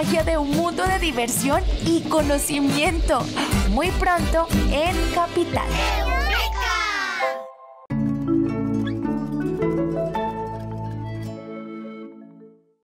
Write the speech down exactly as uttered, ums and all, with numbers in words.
magia de un mundo de diversión y conocimiento. Muy pronto en Capital.